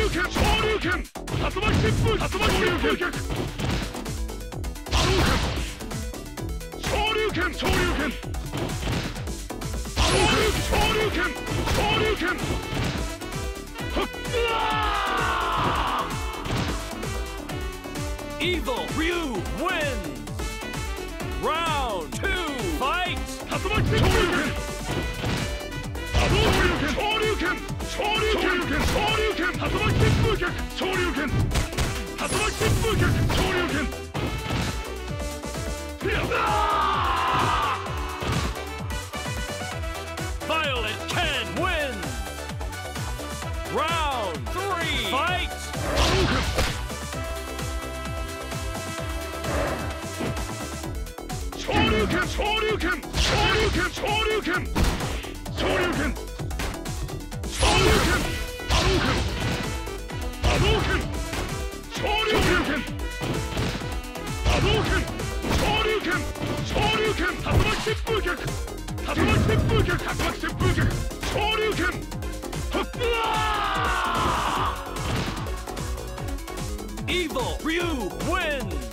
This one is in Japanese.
拳昇竜拳竜巻旋風竜巻旋風脚昇竜拳昇竜拳昇竜拳昇竜拳はっ Evil Ryu wins! Round 2, fight! 竜巻旋風拳昇竜拳昇竜拳竜巻旋風脚昇竜拳竜巻旋風脚昇竜拳 Violet Ken wins! Round 3, fight! 昇竜拳昇竜拳昇竜拳昇竜拳昇竜拳昇竜拳波動拳昇竜拳波動拳昇竜拳昇竜拳竜巻旋風脚竜巻旋風脚竜巻旋風脚昇竜拳はっ Evil Ryu wins!